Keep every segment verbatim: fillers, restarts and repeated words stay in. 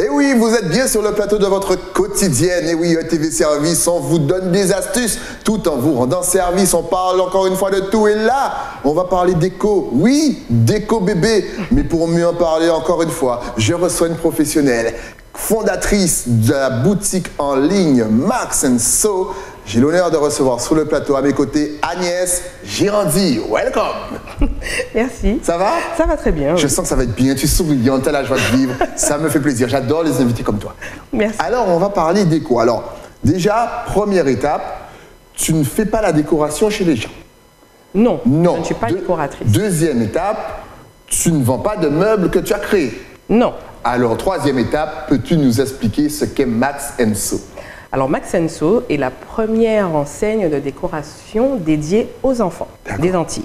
Et oui, vous êtes bien sur le plateau de votre quotidienne. Et oui, E T V Service, on vous donne des astuces tout en vous rendant service. On parle encore une fois de tout. Et là, on va parler déco. Oui, déco bébé. Mais pour mieux en parler encore une fois, je reçois une professionnelle, fondatrice de la boutique en ligne Max and So. J'ai l'honneur de recevoir sur le plateau à mes côtés Agnès Girandi. Welcome. Merci. Ça va? Ça va très bien. Je oui. sens que ça va être bien. Tu es souriante, tu as la joie de vivre. Ça me fait plaisir. J'adore les invités comme toi. Merci. Alors, on va parler déco. Alors, déjà, première étape, tu ne fais pas la décoration chez les gens. Non, Non. je ne suis pas Deux- décoratrice. Deuxième étape, tu ne vends pas de meubles que tu as créés. Non. Alors, troisième étape, peux-tu nous expliquer ce qu'est Max and So? Alors Max and So est la première enseigne de décoration dédiée aux enfants D'accord. des Antilles.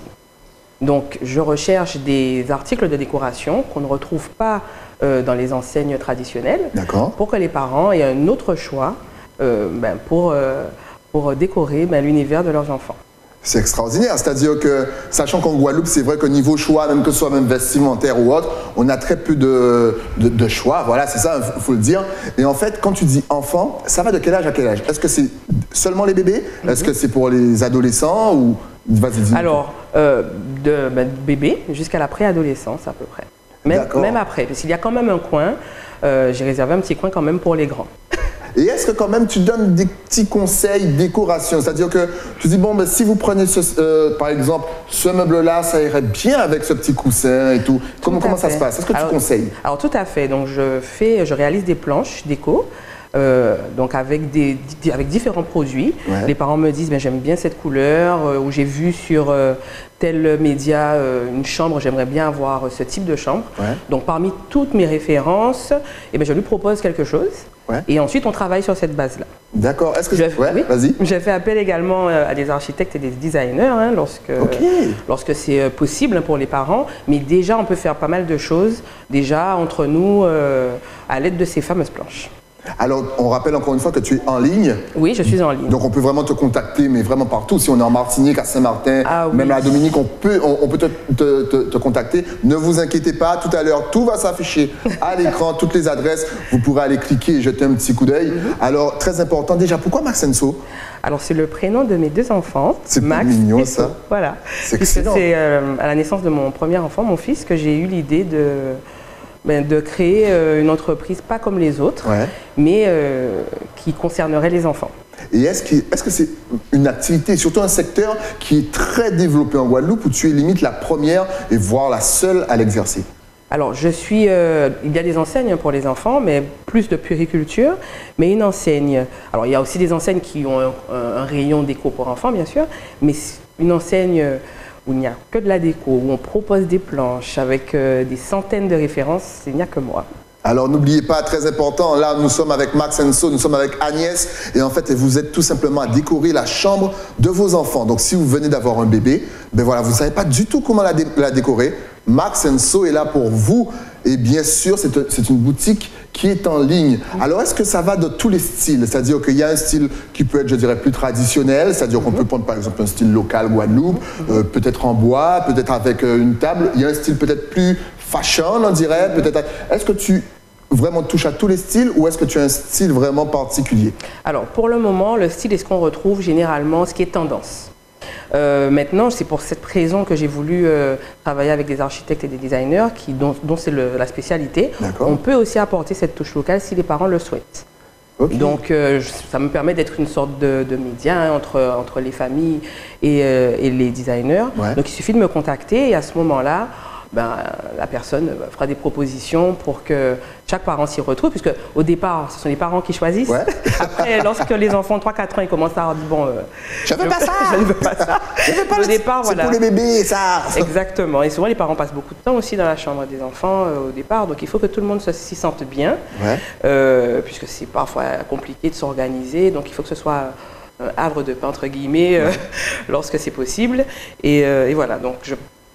Donc je recherche des articles de décoration qu'on ne retrouve pas euh, dans les enseignes traditionnelles D'accord. pour que les parents aient un autre choix euh, ben, pour, euh, pour décorer ben, l'univers de leurs enfants. C'est extraordinaire, c'est-à-dire que, sachant qu'en Guadeloupe, c'est vrai qu'au niveau choix, même que ce soit même vestimentaire ou autre, on a très peu de, de, de choix, voilà, c'est ça, il faut le dire. Et en fait, quand tu dis enfant, ça va de quel âge à quel âge? Est-ce que c'est seulement les bébés? Est-ce que c'est pour les adolescents ou... Vas-y, dis-nous. Alors, euh, de ben, bébé jusqu'à la préadolescence à peu près. Même, D'accord. même après, parce qu'il y a quand même un coin, euh, j'ai réservé un petit coin quand même pour les grands. Et est-ce que quand même tu donnes des petits conseils décoration? C'est-à-dire que tu dis, bon, ben, si vous prenez, ce, euh, par exemple, ce meuble-là, ça irait bien avec ce petit coussin et tout. Comment, Tout à comment ça fait. se passe? Est-ce que alors, tu conseilles? Alors tout à fait. Donc je fais, je réalise des planches déco, euh, donc avec des, di- avec différents produits. Ouais. Les parents me disent, ben, j'aime bien cette couleur, euh, ou j'ai vu sur euh, tel média euh, une chambre, j'aimerais bien avoir ce type de chambre. Ouais. Donc parmi toutes mes références, eh ben, je lui propose quelque chose. Ouais. Et ensuite on travaille sur cette base-là. D'accord. Est-ce que Je- je... Ouais, oui. vas-y. J'ai fait appel également euh, à des architectes et des designers hein, lorsque, Ok. lorsque c'est euh, possible pour les parents. Mais déjà, on peut faire pas mal de choses, déjà entre nous, euh, à l'aide de ces fameuses planches. Alors, on rappelle encore une fois que tu es en ligne. Oui, je suis en ligne. Donc, on peut vraiment te contacter, mais vraiment partout. Si on est en Martinique, à Saint-Martin, Ah oui. même à la Dominique, on peut, on, on peut te, te- te- te contacter. Ne vous inquiétez pas, tout à l'heure, tout va s'afficher à l'écran, toutes les adresses. Vous pourrez aller cliquer et jeter un petit coup d'œil. Alors, très important, déjà, pourquoi Max and So? Alors, c'est le prénom de mes deux enfants, C'est Max mignon, et ça. So. Voilà. C'est Puisque excellent. c'est euh, à la naissance de mon premier enfant, mon fils, que j'ai eu l'idée de, ben, de créer euh, une entreprise pas comme les autres, Ouais. mais euh, qui concernerait les enfants. Et est-ce que est-ce que c'est une activité, surtout un secteur qui est très développé en Guadeloupe, où tu es limite la première et voire la seule à l'exercer? Alors, je suis. euh, il y a des enseignes pour les enfants, mais plus de puériculture. Mais une enseigne. Alors, il y a aussi des enseignes qui ont un, un rayon déco pour enfants, bien sûr. Mais une enseigne où il n'y a que de la déco, où on propose des planches avec euh, des centaines de références, il n'y a que moi. Alors n'oubliez pas, très important, là nous sommes avec Max and So, nous sommes avec Agnès et en fait vous êtes tout simplement à décorer la chambre de vos enfants. Donc si vous venez d'avoir un bébé, ben voilà, vous ne savez pas du tout comment la, dé- la décorer, Max and So est là pour vous et bien sûr c'est c'est une boutique qui est en ligne. Alors est-ce que ça va de tous les styles? C'est-à-dire qu'il y a un style qui peut être, je dirais, plus traditionnel, c'est-à-dire qu'on peut prendre par exemple un style local Guadeloupe, euh, peut-être en bois, peut-être avec euh, une table. Il y a un style peut-être plus fashion, on dirait, peut-être. Est-ce que tu vraiment touches à tous les styles ou est-ce que tu as un style vraiment particulier? Alors, pour le moment, le style est ce qu'on retrouve généralement, ce qui est tendance. Euh, maintenant, c'est pour cette raison que j'ai voulu euh, travailler avec des architectes et des designers qui, dont, dont c'est le- la spécialité. D'accord. On peut aussi apporter cette touche locale si les parents le souhaitent. Ok. Donc, euh, je- ça me permet d'être une sorte de, de média hein, entre, entre les familles et, euh, et les designers. Ouais. Donc, il suffit de me contacter et à ce moment-là, ben, la personne fera des propositions pour que chaque parent s'y retrouve, puisque au départ, ce sont les parents qui choisissent. Ouais. Après, lorsque les enfants de trois quatre ans, ils commencent à dire, bon, euh, Je veux pas ça. je ne veux pas ça. Je veux pas Au le- départ, c'est voilà. pour les bébés, ça. Exactement. Et souvent, les parents passent beaucoup de temps aussi dans la chambre des enfants euh, au départ. Donc, il faut que tout le monde se- s'y sente bien, Ouais. euh, puisque c'est parfois compliqué de s'organiser. Donc, il faut que ce soit un havre de paix, entre guillemets, euh, lorsque c'est possible. Et, euh, et voilà. Donc, je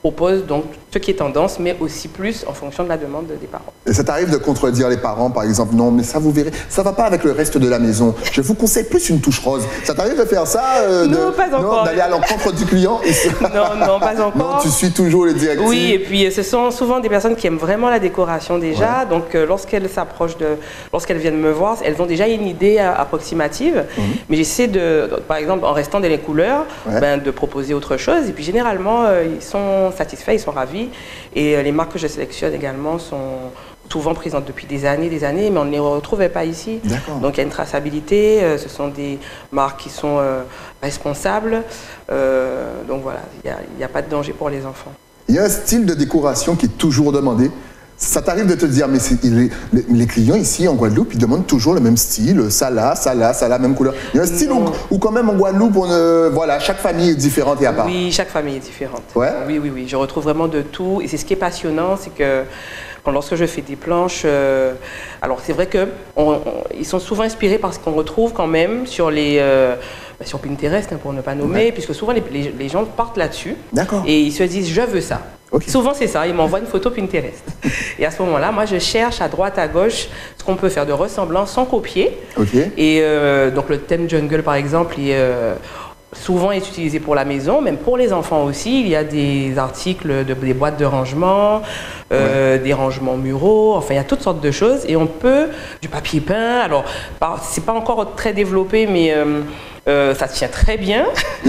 propose donc ce qui est tendance, mais aussi plus en fonction de la demande des parents. Et ça t'arrive de contredire les parents, par exemple, non, mais ça vous verrez, ça va pas avec le reste de la maison. Je vous conseille plus une touche rose. Ça t'arrive de faire ça euh, Non, de, pas encore. D'aller à l'encontre du client? Non, non, pas encore. Non, tu suis toujours les directives. Oui, et puis ce sont souvent des personnes qui aiment vraiment la décoration déjà. Ouais. Donc euh, lorsqu'elles s'approchent de, lorsqu'elles viennent me voir, elles ont déjà une idée euh, approximative. Mm-hmm. Mais j'essaie de, de, par exemple, en restant dans les couleurs, ouais. ben, de proposer autre chose. Et puis généralement, euh, ils sont satisfaits, ils sont ravis. Et euh, les marques que je sélectionne également sont souvent présentes depuis des années, des années, mais on ne les retrouvait pas ici. Donc il y a une traçabilité. Euh, ce sont des marques qui sont euh, responsables. Euh, donc voilà, il n'y a, a pas de danger pour les enfants. Il y a un style de décoration qui est toujours demandé. Ça t'arrive de te dire, mais les, les, les clients ici en Guadeloupe, ils demandent toujours le même style, ça là, ça là, ça là, même couleur. Il y a un style où, où quand même en Guadeloupe, on, euh, voilà, chaque famille est différente et à part. Oui, chaque famille est différente. Ouais. Oui, oui, oui. Je retrouve vraiment de tout. Et c'est ce qui est passionnant, c'est que quand, lorsque je fais des planches, euh, alors c'est vrai qu'ils sont souvent inspirés par ce qu'on retrouve quand même sur les... Euh, sur Pinterest, hein, pour ne pas nommer, ouais. puisque souvent les, les, les gens partent là-dessus et ils se disent « je veux ça ». Okay. Souvent c'est ça, ils m'envoient une photo Pinterest. Et à ce moment-là, moi je cherche à droite, à gauche ce qu'on peut faire de ressemblant sans copier. Okay. Et euh, donc le thème jungle par exemple, il, euh, souvent est utilisé pour la maison, même pour les enfants aussi. Il y a des articles, de, des boîtes de rangement, euh, ouais. des rangements muraux, enfin il y a toutes sortes de choses. Et on peut, du papier peint, alors c'est pas encore très développé, mais... Euh, Euh, ça tient très bien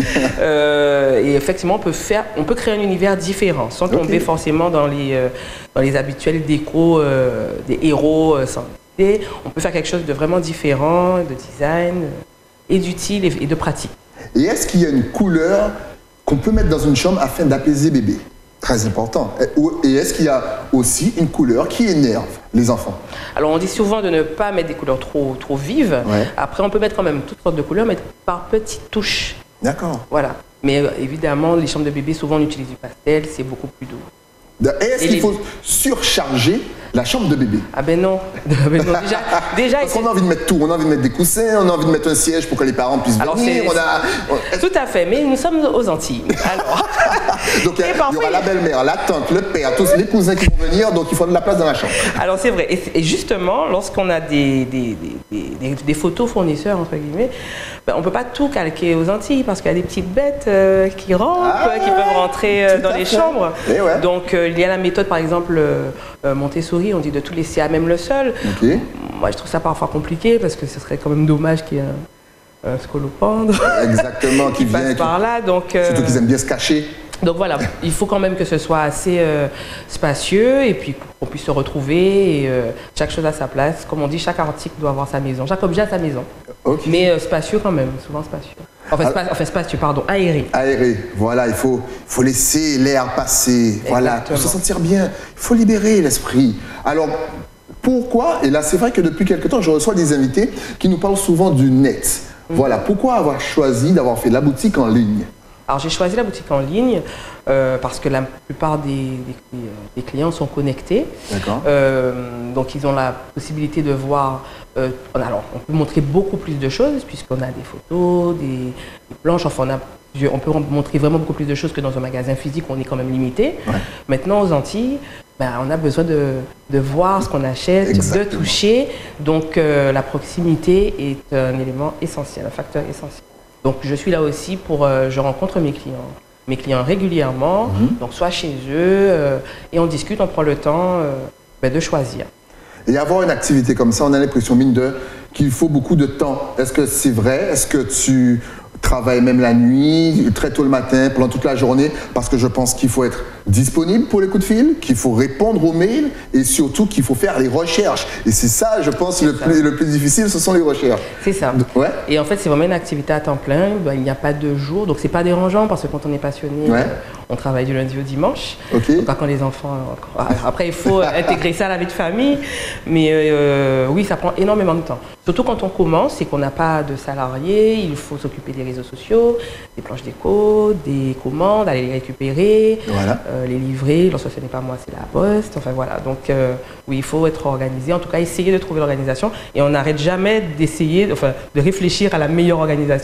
euh, et effectivement on peut, faire, on peut créer un univers différent sans tomber okay. forcément dans les, euh, dans les habituels décos euh, des héros euh, sans idée. On peut faire quelque chose de vraiment différent, de design et d'utile et, et de pratique. Et est-ce qu'il y a une couleur qu'on peut mettre dans une chambre afin d'apaiser bébé? Très important. Et est-ce qu'il y a aussi une couleur qui énerve les enfants? Alors on dit souvent de ne pas mettre des couleurs trop, trop vives. Ouais. Après on peut mettre quand même toutes sortes de couleurs, mais par petites touches. D'accord. Voilà. Mais euh, évidemment, les chambres de bébé, souvent on utilise du pastel, c'est beaucoup plus doux. Et est-ce qu'il les... faut surcharger la chambre de bébé? Ah ben non. ben non. Déjà, déjà Parce qu'on a envie de mettre tout. On a envie de mettre des coussins, on a envie de mettre un siège pour que les parents puissent Alors venir. On a... Tout à fait, mais nous sommes aux Antilles. Alors... donc il y, parfois, y aura la belle-mère, la tante, le père, tous les cousins qui vont venir, donc il faut de la place dans la chambre. Alors c'est vrai. Et, et justement, lorsqu'on a des, des, des, des, des photos fournisseurs, entre guillemets, ben, on ne peut pas tout calquer aux Antilles parce qu'il y a des petites bêtes euh, qui rampent, ah, qui peuvent rentrer euh, dans les fait. chambres. Ouais. Donc euh, il y a la méthode, par exemple, euh, Montessori, on dit de tout laisser à même le sol. Okay. Moi, je trouve ça parfois compliqué parce que ce serait quand même dommage qu'il y ait un, un scolopendre. Exactement, qui, qui vient, passe par là. Donc, euh, surtout qu'ils aiment bien se cacher. Donc voilà, il faut quand même que ce soit assez euh, spacieux et puis qu'on puisse se retrouver et euh, chaque chose à sa place. Comme on dit, chaque article doit avoir sa maison, chaque objet a sa maison. Okay. Mais euh, spacieux quand même, souvent spacieux. Enfin, spa enfin spacieux, pardon, aéré. Aéré, voilà, il faut, faut laisser l'air passer, voilà, pour se sentir bien. Il faut libérer l'esprit. Alors, pourquoi, et là c'est vrai que depuis quelque temps, je reçois des invités qui nous parlent souvent du net. Mmh. Voilà, pourquoi avoir choisi d'avoir fait la boutique en ligne? Alors j'ai choisi la boutique en ligne euh, parce que la plupart des, des, des clients sont connectés. Euh, donc ils ont la possibilité de voir, euh, alors on peut montrer beaucoup plus de choses puisqu'on a des photos, des, des planches, enfin on, a, on peut montrer vraiment beaucoup plus de choses que dans un magasin physique où on est quand même limité. Ouais. Maintenant aux Antilles, ben, on a besoin de, de voir ce qu'on achète, Exactement. de toucher. Donc euh, la proximité est un élément essentiel, un facteur essentiel. Donc je suis là aussi pour, euh, je rencontre mes clients, mes clients régulièrement, mmh. donc soit chez eux, euh, et on discute, on prend le temps euh, ben, de choisir. Et avoir une activité comme ça, on a l'impression, mine de, qu'il faut beaucoup de temps. Est-ce que c'est vrai? Est-ce que tu travailles même la nuit, très tôt le matin, pendant toute la journée? Parce que je pense qu'il faut être disponible pour les coups de fil, qu'il faut répondre aux mails et surtout qu'il faut faire les recherches. Et c'est ça, je pense, le plus, le plus difficile, ce sont les recherches. C'est ça. Ouais. Et en fait, c'est vraiment une activité à temps plein. Ben, il n'y a pas de jour, donc c'est pas dérangeant parce que quand on est passionné, ouais. euh, on travaille du lundi au dimanche. Okay. Donc, quand les enfants... Après, il faut intégrer ça à la vie de famille. Mais euh, oui, ça prend énormément de temps. Surtout quand on commence et qu'on n'a pas de salariés, il faut s'occuper des réseaux sociaux, des planches déco, des commandes, aller les récupérer, voilà. euh, les livrer. Lorsque ce n'est pas moi, c'est la poste. Enfin voilà. Donc euh, oui, il faut être organisé. En tout cas, essayer de trouver l'organisation. Et on n'arrête jamais d'essayer, enfin, de réfléchir à la meilleure organisation.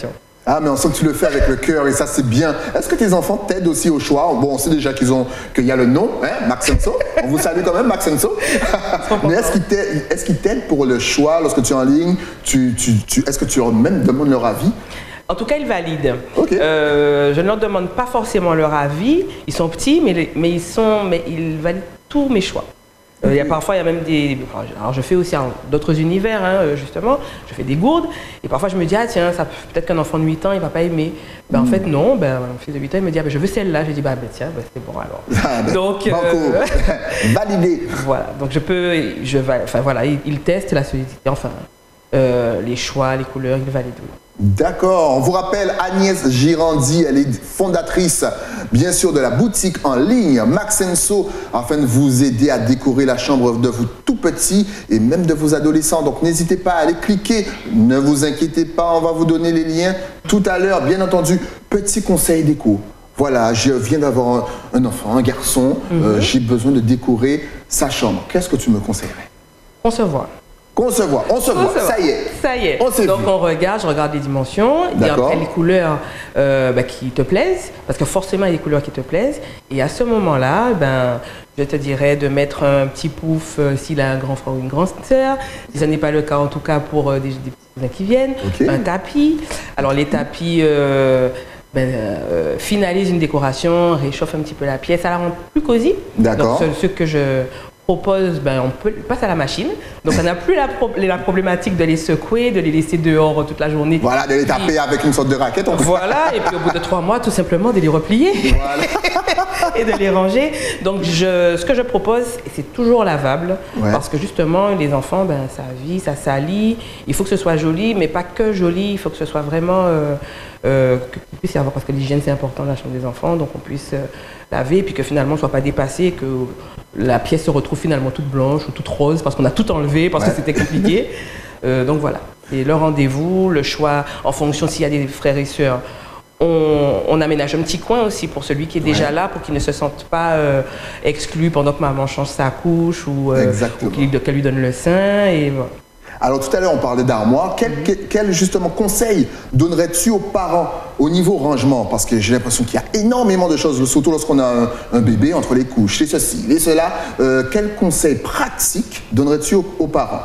Ah, mais on sent que tu le fais avec le cœur et ça, c'est bien. Est-ce que tes enfants t'aident aussi au choix? Bon, on sait déjà qu'ils ont, qu'il y a le nom, hein, Maxenso. On vous salue quand même, Maxenso. Mais est-ce qu'ils t'aident, est-ce qu'ils t'aident pour le choix lorsque tu es en ligne? Tu, tu, tu, est-ce que tu leur même demandes leur avis? En tout cas, ils valident. Okay. Euh, je ne leur demande pas forcément leur avis. Ils sont petits, mais, les, mais, ils, sont, mais ils valident tous mes choix. Euh, il y a parfois, il y a même des... Alors, je fais aussi d'autres univers, hein, justement. Je fais des gourdes. Et parfois, je me dis, ah tiens, ça, peut-être qu'un enfant de huit ans, il ne va pas aimer. Ben, mm. En fait, non. Ben, un fils de huit ans, il me dit, ah, ben, je veux celle-là. Je dis, bah, ben, tiens, ben, c'est bon alors. Ah, ben, donc, euh, validé. Voilà. Donc, je peux... Je, enfin, voilà, ils, ils testent la solidité. Enfin, euh, les choix, les couleurs, ils valident. D'accord. On vous rappelle Agnès Girandi, elle est fondatrice, bien sûr, de la boutique en ligne Maxenso, afin de vous aider à décorer la chambre de vous tout petits et même de vos adolescents. Donc, n'hésitez pas à aller cliquer. Ne vous inquiétez pas, on va vous donner les liens tout à l'heure. Bien entendu, petit conseil déco. Voilà, je viens d'avoir un, un enfant, un garçon. Mm-hmm. euh, j'ai besoin de décorer sa chambre. Qu'est-ce que tu me conseillerais? Concevoir. On se voit, on se voit, ça y est. Ça y est. On Donc on regarde, je regarde les dimensions, et après les couleurs euh, bah, qui te plaisent, parce que forcément il y a des couleurs qui te plaisent. Et à ce moment-là, ben, je te dirais de mettre un petit pouf euh, s'il a un grand frère ou une grande sœur. Si ce n'est pas le cas, en tout cas pour euh, des, des petits cousins qui viennent. Okay. Un tapis. Alors les tapis euh, ben, euh, finalisent une décoration, réchauffent un petit peu la pièce, ça la rend plus cosy. D'accord. Donc ce, ce que je propose, ben, on peut, passe à la machine. Donc, on n'a plus la, pro la problématique de les secouer, de les laisser dehors toute la journée. Voilà, de les taper puis, avec une sorte de raquette. On voilà, et puis au bout de trois mois, tout simplement, de les replier voilà. et de les ranger. Donc, je, ce que je propose, c'est toujours lavable, ouais. parce que justement, les enfants, ben, ça vit, ça salit. Il faut que ce soit joli, mais pas que joli. Il faut que ce soit vraiment... Euh, euh, qu'il puisse y avoir, parce que l'hygiène, c'est important dans la chambre des enfants, donc on puisse euh, laver, puis que finalement, on ne soit pas dépassé, que la pièce se retrouve finalement toute blanche ou toute rose, parce qu'on a tout enlevé, parce ouais. que c'était compliqué. euh, donc voilà. Et le rendez-vous, le choix, en fonction s'il y a des frères et sœurs, on, on aménage un petit coin aussi pour celui qui est déjà ouais. là, pour qu'il ne se sente pas euh, exclu pendant que maman change sa couche ou, euh, ou qu'il, qu'elle lui donne le sein. Et voilà. Alors tout à l'heure, on parlait d'armoire. Quel, mm-hmm. quel, quel justement conseil donnerais-tu aux parents au niveau rangement? Parce que j'ai l'impression qu'il y a énormément de choses, surtout lorsqu'on a un, un bébé, entre les couches, les ceci, les cela. Euh, quel conseil pratique donnerais-tu aux, aux parents?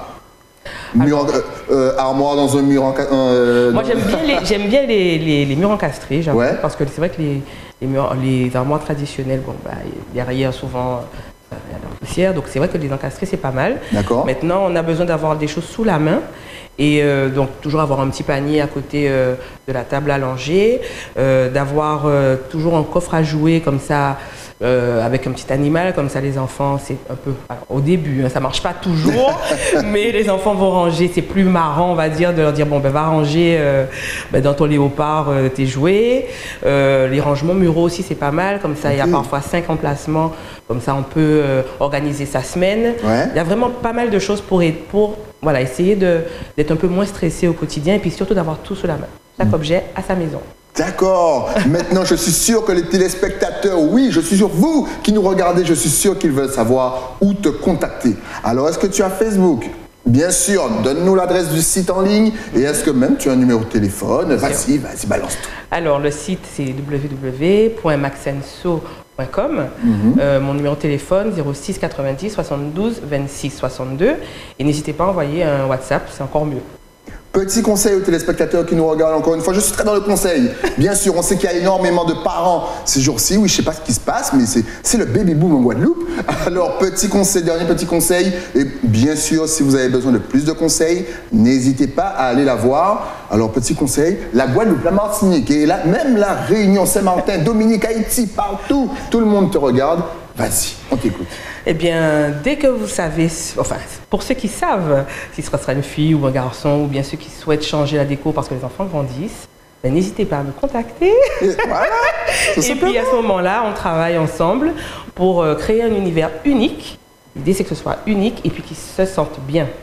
Mur, euh, euh, armoire dans un mur encastré. Euh, Moi, j'aime bien, les, j'aime bien les, les, les murs encastrés, j'avoue, ouais. parce que c'est vrai que les, les, murs, les armoires traditionnelles, bon, bah, derrière, souvent... il y a de la poussière, donc c'est vrai que les encastrés c'est pas mal. D'accord. Maintenant on a besoin d'avoir des choses sous la main et euh, donc toujours avoir un petit panier à côté euh, de la table à langer, euh, d'avoir euh, toujours un coffre à jouets comme ça euh, avec un petit animal, comme ça les enfants c'est un peu, alors, au début hein, ça marche pas toujours mais les enfants vont ranger, c'est plus marrant on va dire de leur dire bon ben va ranger euh, ben, dans ton léopard euh, tes jouets, euh, les rangements muraux aussi c'est pas mal, comme ça il okay. y a parfois cinq emplacements, comme ça on peut euh, organiser sa semaine. Ouais. Il y a vraiment pas mal de choses pour, pour voilà, essayer de, d'être un peu moins stressé au quotidien et puis surtout d'avoir tout sous la main, chaque mmh. objet à sa maison. D'accord. Maintenant, je suis sûr que les téléspectateurs, oui, je suis sûr, vous qui nous regardez, je suis sûr qu'ils veulent savoir où te contacter. Alors, est-ce que tu as Facebook? Bien sûr, donne-nous l'adresse du site en ligne et est-ce que même tu as un numéro de téléphone? Vas-y, vas-y, balance tout. Alors, le site, c'est w w w point maxenso point com. Mm-hmm. euh, mon numéro de téléphone, zéro six quatre-vingt-dix soixante-douze vingt-six soixante-deux. Et n'hésitez pas à envoyer un WhatsApp, c'est encore mieux. Petit conseil aux téléspectateurs qui nous regardent encore une fois, je suis très dans le conseil. Bien sûr, on sait qu'il y a énormément de parents ces jours-ci, oui, je ne sais pas ce qui se passe, mais c'est, c'est le baby boom en Guadeloupe. Alors, petit conseil, dernier petit conseil, et bien sûr, si vous avez besoin de plus de conseils, n'hésitez pas à aller la voir. Alors, petit conseil, la Guadeloupe, la Martinique, et là, même la Réunion, Saint-Martin, Dominique, Haïti, partout, tout le monde te regarde. Vas-y, on t'écoute. Eh bien, dès que vous savez, enfin, pour ceux qui savent si ce sera une fille ou un garçon, ou bien ceux qui souhaitent changer la déco parce que les enfants grandissent, ben, n'hésitez pas à me contacter. Et, voilà, et puis à ce moment-là, on travaille ensemble pour euh, créer un univers unique. L'idée, c'est que ce soit unique et puis qu'ils se sentent bien.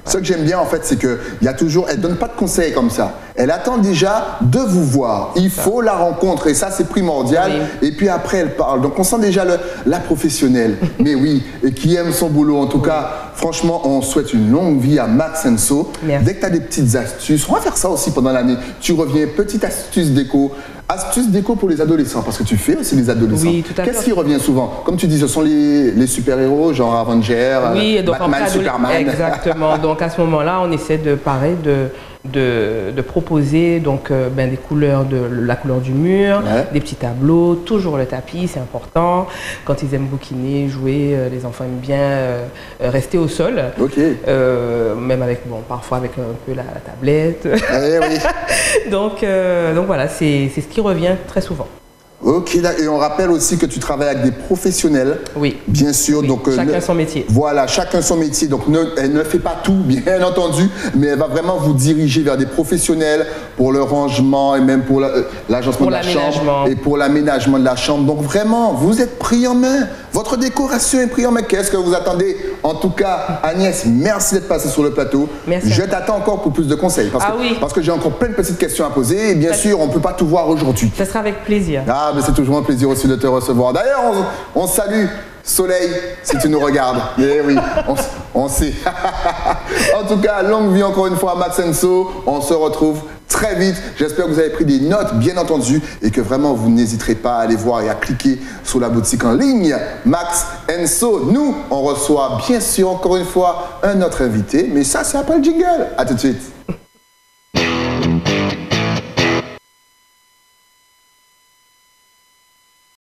Ce que j'aime bien, en fait, c'est qu'il y a toujours, elle ne donne pas de conseils comme ça. Elle attend déjà de vous voir. Il faut la rencontre et ça, c'est primordial. Oui. Et puis après, elle parle. Donc, on sent déjà le, la professionnelle. Mais oui, et qui aime son boulot. En tout oui. cas, franchement, on souhaite une longue vie à Max and So. Merci. Dès que tu as des petites astuces, on va faire ça aussi pendant l'année. Tu reviens, petite astuce déco. Astuce déco pour les adolescents, parce que tu fais aussi les adolescents. Oui, tout à fait. Qu'est-ce qui revient souvent? Comme tu dis, ce sont les, les super-héros, genre Avengers, oui, donc Batman, Superman. Exactement. Donc à ce moment-là, on essaie de pareil de, de, de proposer donc euh, ben, des couleurs de la couleur du mur, ouais. des petits tableaux, toujours le tapis, c'est important. Quand ils aiment bouquiner, jouer, euh, les enfants aiment bien euh, rester au sol. Ok. Euh, même avec bon, parfois avec un peu la, la tablette. Eh oui. donc euh, donc voilà, c'est c'est ce qui revient très souvent. Ok, et on rappelle aussi que tu travailles avec des professionnels. Oui. Bien sûr. Oui. Donc, chacun ne, son métier. Voilà, chacun son métier. Donc, ne, elle ne fait pas tout, bien entendu, mais elle va vraiment vous diriger vers des professionnels pour le rangement et même pour l'agencement la, de la chambre et pour l'aménagement de la chambre. Donc, vraiment, vous êtes pris en main. Votre décoration est prise en main. Qu'est-ce que vous attendez? En tout cas, Agnès, merci d'être passée sur le plateau. Merci. Je t'attends encore pour plus de conseils. Parce ah que, oui. Parce que j'ai encore plein de petites questions à poser. Et bien ça sûr, on ne peut pas tout voir aujourd'hui. Ça sera avec plaisir. Ah, mais c'est toujours un plaisir aussi de te recevoir. D'ailleurs, on, on salue Soleil, si tu nous regardes. Eh oui, on, on sait. En tout cas, longue vie encore une fois à Max and So. On se retrouve très vite. J'espère que vous avez pris des notes, bien entendu, et que vraiment vous n'hésiterez pas à aller voir et à cliquer sur la boutique en ligne Max and So. Nous, on reçoit bien sûr encore une fois un autre invité, mais ça, c'est après le jingle. À tout de suite.